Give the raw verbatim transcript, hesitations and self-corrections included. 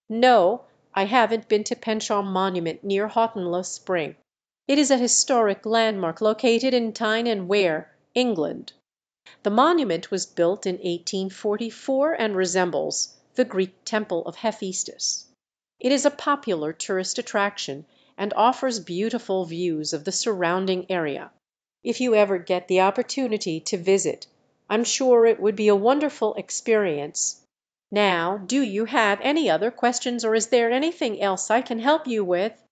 No, I haven't been to Penshaw Monument near Houghton Spring. It is a historic landmark located in Tyne and Wear, England. The monument was built in eighteen forty-four and resembles the Greek temple of Hephaestus. It is a popular tourist attraction and offers beautiful views of the surrounding area. If you ever get the opportunity to visit, I'm sure it would be a wonderful experience. Now, do you have any other questions, or is there anything else I can help you with?